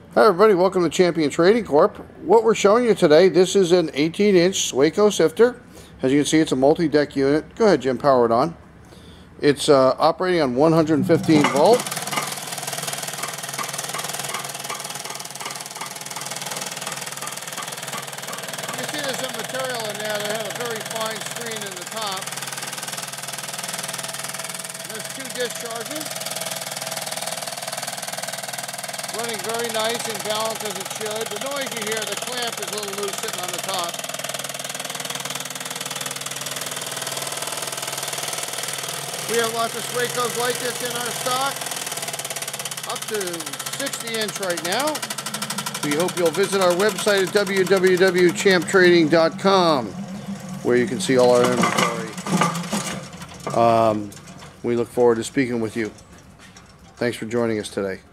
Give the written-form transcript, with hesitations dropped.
Hi everybody, welcome to Champion Trading Corp. What we're showing you today, this is an 18-inch Sweco sifter. As you can see, it's a multi-deck unit. Go ahead, Jim, power it on. It's operating on 115 volt. You see there's some material in there that had a very fine screen in the top. There's 2 discharges. Running very nice and balanced as it should. The noise you hear, the clamp is a little loose sitting on the top. We have lots of Swecos like this in our stock. Up to 60-inch right now. We hope you'll visit our website at www.champtrading.com where you can see all our inventory. We look forward to speaking with you. Thanks for joining us today.